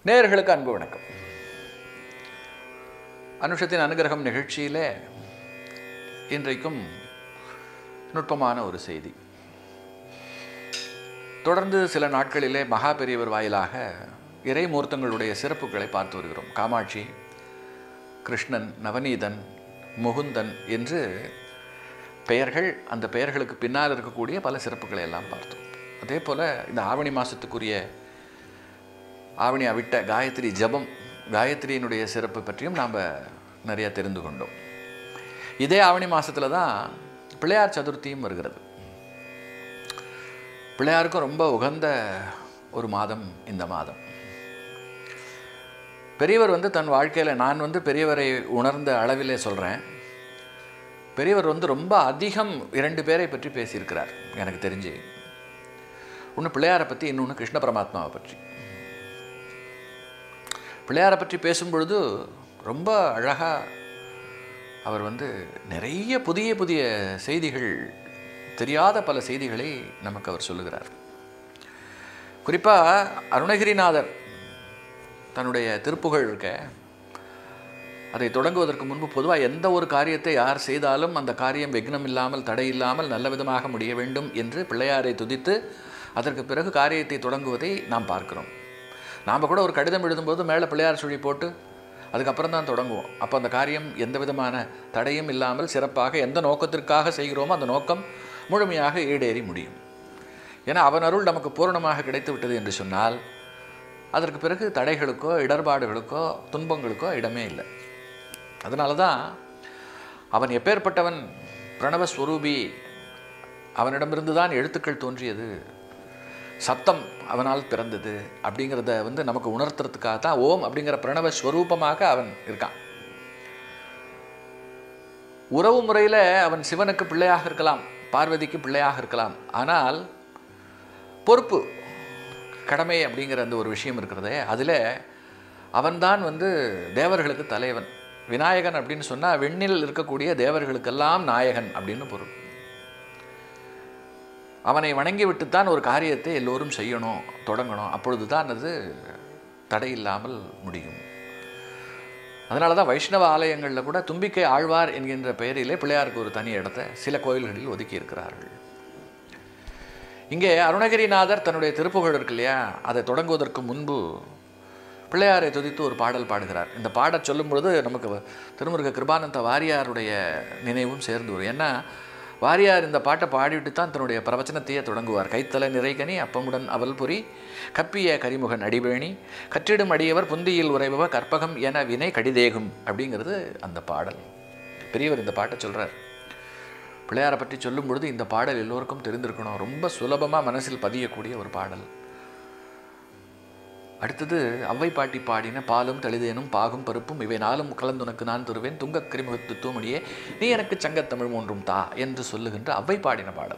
நேயர்களுக்கு அன்பு வணக்கம். அனுஷத்தின் அனுகிரகம் நிகழ்ச்சியிலே இன்றைக்கும் நுட்பமான ஒரு செய்தி. தொடர்ந்து சில நாட்களிலே மகா பெரியவர் வாயிலாக இறைமூர்த்தங்களுடைய சிறப்புகளை பார்த்து வருகிறோம். காமாட்சி, கிருஷ்ணன், நவநீதன், முகுந்தன் என்று பெயர்கள், அந்த பெயர்களுக்கு பின்னால் இருக்கக்கூடிய பல சிறப்புகளை எல்லாம் பார்த்தோம். அதே போல் இந்த ஆவணி மாதத்துக்குரிய ஆவணி அவிட்ட காயத்ரி ஜபம், காயத்ரியினுடைய சிறப்பு பற்றியும் நாம் நிறையா தெரிந்து கொண்டோம். இதே ஆவணி மாதத்தில் தான் பிள்ளையார் சதுர்த்தியும் வருகிறது. பிள்ளையாருக்கும் ரொம்ப உகந்த ஒரு மாதம் இந்த மாதம். பெரியவர் தன் வாழ்க்கையில், நான் பெரியவரை உணர்ந்த அளவிலே சொல்கிறேன், பெரியவர் ரொம்ப அதிகம் 2 பேரை பற்றி பேசியிருக்கிறார் எனக்கு தெரிஞ்சு. ஒன்று பிள்ளையாரை பற்றி, இன்னொன்று கிருஷ்ண பரமாத்மாவை பற்றி. பிள்ளையாரை பற்றி பேசும்பொழுது ரொம்ப அழகாக அவர் நிறைய புதிய புதிய செய்திகள், தெரியாத பல செய்திகளை நமக்கு அவர் சொல்லுகிறார். குறிப்பாக அருணகிரிநாதர் தன்னுடைய திருப்புகழ் இருக்க, அதை தொடங்குவதற்கு முன்பு பொதுவாக எந்த ஒரு காரியத்தை யார் செய்தாலும் அந்த காரியம் விக்னம் இல்லாமல், தடை இல்லாமல் நல்ல விதமாக முடிய வேண்டும் என்று பிள்ளையாரை துதித்து அதற்கு பிறகு காரியத்தை தொடங்குவதை நாம் பார்க்கிறோம். நாம் கூட ஒரு கடிதம் எழுதும்போது மேலே பிள்ளையார் சுழி போட்டு அதுக்கப்புறம் தான் தொடங்குவோம். அப்போ அந்த காரியம் எந்த விதமான தடையும் இல்லாமல் சிறப்பாக எந்த நோக்கத்திற்காக செய்கிறோமோ அந்த நோக்கம் முழுமையாக ஈடேறி முடியும். ஏன்னா அவன் அருள் நமக்கு பூரணமாக கிடைத்து விட்டது என்று சொன்னால் அதற்கு பிறகு தடைகளுக்கோ இடர்பாடுகளுக்கோ துன்பங்களுக்கோ இடமே இல்லை. அதனால தான் அவன் எப்பேற்பட்டவன், பிரணவஸ்வரூபி, அவனிடமிருந்து தான் எழுத்துக்கள் தோன்றியது, சப்தம் அவனால் பிறந்தது அப்படிங்கிறத நமக்கு உணர்த்துறதுக்காக தான் ஓம் அப்படிங்கிற பிரணவ ஸ்வரூபமாக அவன் இருக்கான். உறவு முறையில் அவன் சிவனுக்கு பிள்ளையாக இருக்கலாம், பார்வதிக்கு பிள்ளையாக இருக்கலாம். ஆனால் பொறுப்பு, கடமை அப்படிங்கிற அந்த ஒரு விஷயம் இருக்கிறதே, அதில் அவன்தான் தேவர்களுக்கு தலைவன். விநாயகன் அப்படின்னு சொன்னால் விண்ணில் இருக்கக்கூடிய தேவர்களுக்கெல்லாம் நாயகன் அப்படின்னு பொருள். அவனை வணங்கி விட்டுத்தான் ஒரு காரியத்தை எல்லோரும் செய்யணும், தொடங்கணும். அப்பொழுது தான் அது தடையில்லாமல் முடியும். அதனால தான் வைஷ்ணவ ஆலயங்களில் கூட தும்பிக்கை ஆழ்வார் என்கின்ற பெயரிலே பிள்ளையாருக்கு ஒரு தனி இடத்தை சில கோயில்களில் ஒதுக்கி இருக்கிறார்கள். இங்கே அருணகிரிநாதர் தன்னுடைய திருப்புகழ் இருக்கு இல்லையா, அதை தொடங்குவதற்கு முன்பு பிள்ளையாரை துதித்து ஒரு பாடல் பாடுகிறார். இந்த பாடல் சொல்லும் பொழுது நமக்கு திருமுருக கிருபானந்த வாரியாருடைய நினைவும் சேர்ந்து வரும். ஏன்னா வாரியார் இந்த பாட்டை பாடிவிட்டு தான் தன்னுடைய பிரவச்சனத்தையே தொடங்குவார். கைத்தல நிறைகனி அப்பமுடன் அவல் பொறி கப்பிய கரிமுகன் அடிவேணி கற்றிடும் அடியவர் புந்தியில் உறைபவ கற்பகம் என வினை கடிதேகும் அப்படிங்கிறது அந்த பாடல். பெரியவர் இந்த பாட்டை சொல்கிறார். பிள்ளையாரை பற்றி சொல்லும் பொழுது இந்த பாடல் எல்லோருக்கும் தெரிந்திருக்கணும். ரொம்ப சுலபமாக மனசில் பதியக்கூடிய ஒரு பாடல். அடுத்தது அவ்வை பாட்டி பாடின பாலும் தளிதேனும் பாகும் பருப்பும் இவை நாளும் கலந்துனக்கு நான் தருவேன் துங்கக் கிரிமுகத்து தூமணியே நீ எனக்கு சங்கத்தமிழ் மூன்றும் தா என்று சொல்லுகின்ற அவ்வை பாடின பாடல்.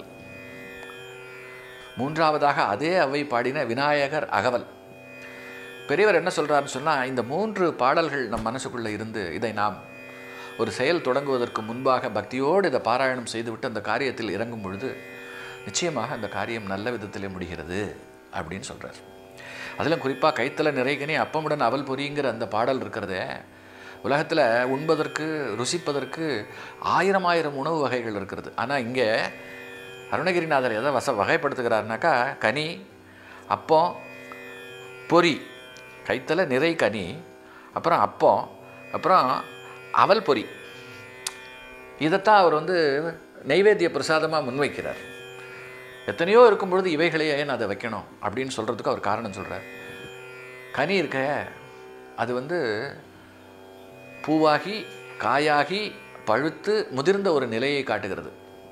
மூன்றாவதாக அதே அவ்வை பாடின விநாயகர் அகவல். பெரியவர் என்ன சொல்கிறாருன்னு சொன்னால், இந்த 3 பாடல்கள் நம் மனசுக்குள்ளே இருந்து இதை நாம் ஒரு செயல் தொடங்குவதற்கு முன்பாக பக்தியோடு இதை பாராயணம் செய்துவிட்டு அந்த காரியத்தில் இறங்கும் பொழுது நிச்சயமாக அந்த காரியம் நல்ல விதத்திலே முடிகிறது அப்படின்னு சொல்கிறார். அதிலும் குறிப்பாக கைத்தல நிறைகனி அப்பமுடன் அவல் பொறிங்கிற அந்த பாடல் இருக்கிறதே, உலகத்தில் உண்பதற்கு ருசிப்பதற்கு 1000 உணவு வகைகள் இருக்கிறது. ஆனால் இங்கே அருணகிரிநாதர் எதை வகைப்படுத்துகிறாருனாக்கா, கனி, அப்பம், பொறி, கைத்தல நிறை கனி, அப்புறம் அப்பம், அப்புறம் அவல் பொறி, இதைத்தான் அவர் நைவேத்திய பிரசாதமாக முன்வைக்கிறார். எத்தனையோ இருக்கும் பொழுது இவைகளே ஏன் அதை வைக்கணும் அப்படின்னு சொல்கிறதுக்கு அவர் காரணம் சொல்கிறார். கனி இருக்க, அது பூவாகி காயாகி பழுத்து முதிர்ந்த ஒரு நிலையை காட்டுகிறது.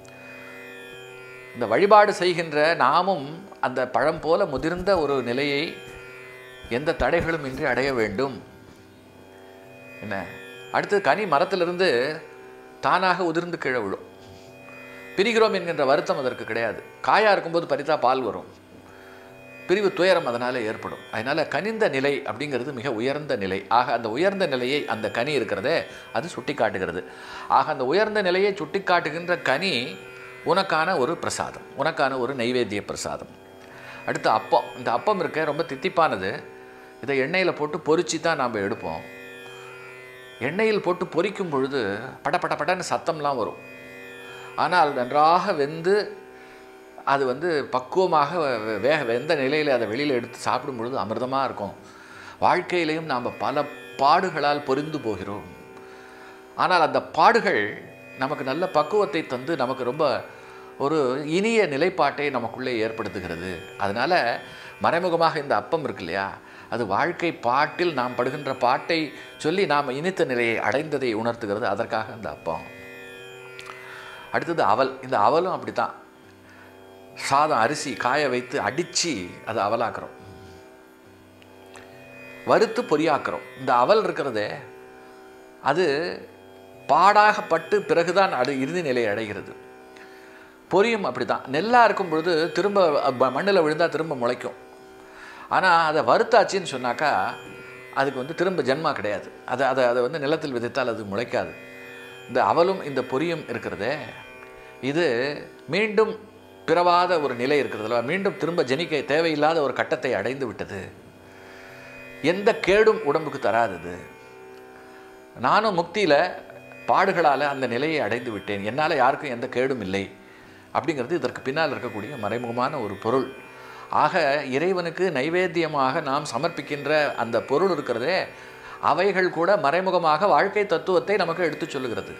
இந்த வழிபாடு செய்கின்ற நாமும் அந்த பழம் போல முதிர்ந்த ஒரு நிலையை எந்த தடைகளும் இன்றி அடைய வேண்டும். என்ன அடுத்து, கனி மரத்திலிருந்து தானாக உதிர்ந்து கீழே விழும். பிரிகிறோம் என்கின்ற வருத்தம் அதற்கு கிடையாது. காயாக இருக்கும்போது பறித்தா பால் வரும், பிரிவு துயரம் அதனால் ஏற்படும். அதனால் கனிந்த நிலை அப்படிங்கிறது மிக உயர்ந்த நிலை. ஆக அந்த உயர்ந்த நிலையை அந்த கனி இருக்கிறதே அது சுட்டி காட்டுகிறது. ஆக அந்த உயர்ந்த நிலையை சுட்டி காட்டுகின்ற கனி உனக்கான ஒரு பிரசாதம், உனக்கான ஒரு நைவேத்திய பிரசாதம். அடுத்து அப்பம். இந்த அப்பம் இருக்க ரொம்ப தித்திப்பானது. இதை எண்ணெயில் போட்டு பொரிச்சு தான் நாம் எடுப்போம். எண்ணெயில் போட்டு பொரிக்கும் பொழுது படன்னு சத்தம்லாம் வரும். ஆனால் நன்றாக வெந்து அது வந்து பக்குவமாக வெந்த நிலையில் அதை வெளியில் எடுத்து சாப்பிடும் பொழுது அமிர்தமாக இருக்கும். வாழ்க்கையிலையும் நாம் பல பாடுகளால் பொரிந்து போகிறோம். ஆனால் அந்த பாடுகள் நமக்கு நல்ல பக்குவத்தை தந்து நமக்கு ரொம்ப ஒரு இனிய நிலைப்பாட்டை நமக்குள்ளே ஏற்படுத்துகிறது. அதனால் மறைமுகமாக இந்த அப்பம் இருக்கு இல்லையா, அது வாழ்க்கை பாட்டில் நாம் படுகின்ற பாட்டை சொல்லி நாம் இனித்த நிலையை அடைந்ததை உணர்த்துகிறது. அதற்காக இந்த அப்பம். அடுத்தது அவல். இந்த அவலும் அப்படி தான். சாதம் அரிசி காய வைத்து அடித்து அதை அவலாக்குறோம், வறுத்து பொரியாக்குறோம். இந்த அவல் இருக்கிறதே அது பாடாகப்பட்டு பிறகுதான் இறுதி நிலையை அடைகிறது. பொரியும் அப்படி தான். நெல்லாக இருக்கும் பொழுது திரும்ப மண்ணில் விழுந்தால் திரும்ப முளைக்கும். ஆனால் அதை வறுத்தாச்சின்னு சொன்னாக்கா அதுக்கு வந்து திரும்ப ஜென்மா கிடையாது. அதை வந்து நிலத்தில் விதைத்தால் அது முளைக்காது. இந்த அவலும் இந்த பொரியும் இருக்கிறதே இது மீண்டும் பிறவாத ஒரு நிலை இருக்கிறதுல, மீண்டும் திரும்ப ஜனிக்க தேவையில்லாத ஒரு கட்டத்தை அடைந்து விட்டது. எந்த கேடும் உடம்புக்கு தராதது. நானும் முக்தியில் பாடுகளால் அந்த நிலையை அடைந்து விட்டேன், என்னால் யாருக்கும் எந்த கேடும் இல்லை அப்படிங்கிறது இதற்கு பின்னால் இருக்கக்கூடிய மறைமுகமான ஒரு பொருள். ஆக இறைவனுக்கு நைவேத்தியமாக நாம் சமர்ப்பிக்கின்ற அந்த பொருள் இருக்கிறதே அவைகள் கூட மறைமுகமாக வாழ்க்கை தத்துவத்தை நமக்கு எடுத்து சொல்லுகிறது.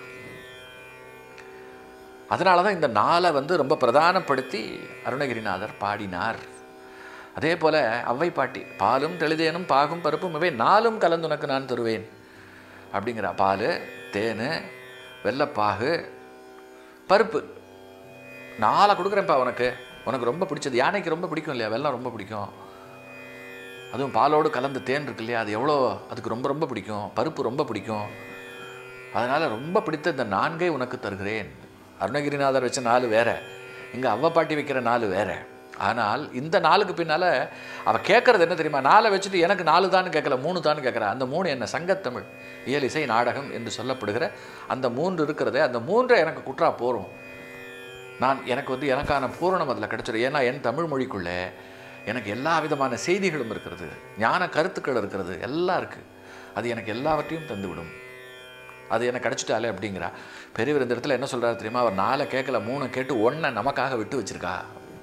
அதனால தான் இந்த நாளை வந்து ரொம்ப பிரதானப்படுத்தி அருணகிரிநாதர் பாடினார். அதே போல் அவ்வை பாட்டி பாலும் தெளிதேனும் பாகும் பருப்பும் இவை நாளும் கலந்துனக்கு நான் தருவேன் அப்படிங்கிற. பால், தேன், வெள்ளைப்பாகு, பருப்பு 4 கொடுக்குறேன்ப்பா உனக்கு ரொம்ப பிடிச்சது. யானைக்கு ரொம்ப பிடிக்கும் இல்லையா, வெள்ளம் ரொம்ப பிடிக்கும். அதுவும் பாலோடு கலந்து தேன் இருக்கு இல்லையா, அது எவ்வளோ அதுக்கு ரொம்ப ரொம்ப பிடிக்கும். பருப்பு ரொம்ப பிடிக்கும். அதனால் ரொம்ப பிடித்த இந்த 4ஐ உனக்கு தருகிறேன். அருணகிரிநாதர் வச்ச 4 வேறு, இங்கே அவ்வை பாட்டி வைக்கிற 4 வேறு. ஆனால் இந்த 4க்கு பின்னால் அவள் கேட்குறது என்ன தெரியுமா, 4 வச்சுட்டு எனக்கு 4 தான் கேட்கல, 3 தான் கேட்குறா. அந்த 3 என்ன, சங்கத்தமிழ், இயல், இசை, நாடகம் என்று சொல்லப்படுகிற அந்த 3 இருக்கிறதே, அந்த 3 எனக்கு குற்றா போகிறோம். எனக்கு வந்து எனக்கான பூரணம் அதில் கிடச்சிடும். ஏன்னா என் தமிழ் மொழிக்குள்ளே எனக்கு எல்லா விதமான செய்திகளும் இருக்கிறது, ஞான கருத்துக்கள் இருக்கிறது, எல்லாம் இருக்குது. அது எனக்கு எல்லாவற்றையும் தந்துவிடும். அது எனக்கு கிடச்சிட்டாலே அப்படிங்கிறா. பெரியவர் இந்த இடத்துல என்ன சொல்கிறாரு தெரியுமா, அவர் 4 கேட்கல, 3 கேட்டு 1 நமக்காக விட்டு வச்சிருக்கா.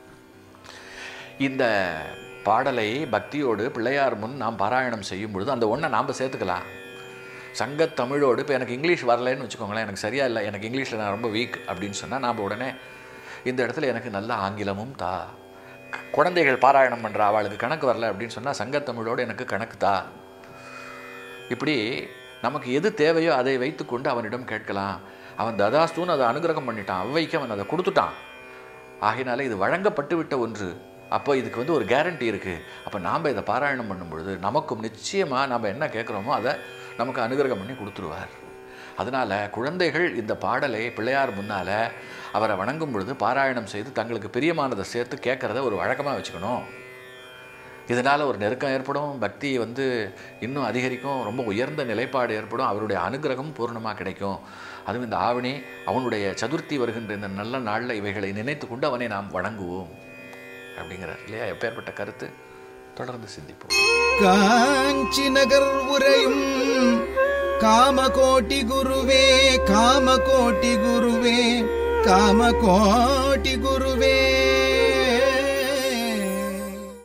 இந்த பாடலை பக்தியோடு பிள்ளையார் முன் நாம் பாராயணம் செய்யும் பொழுது அந்த 1 நாம் சேர்த்துக்கலாம். சங்கத்தமிழோடு இப்போ எனக்கு இங்கிலீஷ் வரலைன்னு வச்சுக்கோங்களேன், எனக்கு சரியா இல்லை, எனக்கு இங்கிலீஷில் நான் ரொம்ப வீக் அப்படின்னு சொன்னால் நாம் உடனே இந்த இடத்துல எனக்கு நல்ல ஆங்கிலமும் தா. குழந்தைகள் பாராயணம் பண்ணுற அவளுக்கு கணக்கு வரல அப்படின்னு சொன்னால் சங்கத்தமிழோடு எனக்கு கணக்கு தா. இப்படி நமக்கு எது தேவையோ அதை வைத்துக்கொண்டு அவனிடம் கேட்கலாம். அவன் ததாஸ்தூன்னு அதை அனுகிரகம் பண்ணிட்டான், அவ்வைக்கு அவன் அதை கொடுத்துட்டான். ஆகினால இது வழங்கப்பட்டு விட்ட ஒன்று. அப்போ இதுக்கு வந்து ஒரு கேரண்டி இருக்குது. அப்போ நாம் இதை பாராயணம் பண்ணும் பொழுது நமக்கும் நிச்சயமாக நம்ம என்ன கேட்குறோமோ அதை நமக்கு அனுகிரகம் பண்ணி கொடுத்துருவார். அதனால் குழந்தைகள் இந்த பாடலை பிள்ளையார் முன்னால் அவரை வணங்கும் பொழுது பாராயணம் செய்து தங்களுக்கு பிரியமானதை சேர்த்து கேட்குறத ஒரு வழக்கமாக வச்சுக்கணும். இதனால் ஒரு நெருக்கம் ஏற்படும், பக்தி வந்து இன்னும் அதிகரிக்கும், ரொம்ப உயர்ந்த நிலைப்பாடு ஏற்படும், அவருடைய அனுகிரகம் பூர்ணமாக கிடைக்கும். அதுவும் இந்த ஆவணி அவனுடைய சதுர்த்தி வருகின்ற இந்த நல்ல நாளில் இவைகளை நினைத்து கொண்டு அவனை நாம் வணங்குவோம் அப்படிங்கிறார் இல்லையா. எப்பேற்பட்ட கருத்து, தொடர்ந்து சிந்திப்போம். காஞ்சி நகர் உரையும் காமகோட்டி குருவே, காமகோட்டி குருவே, காமகோட்டி குருவே.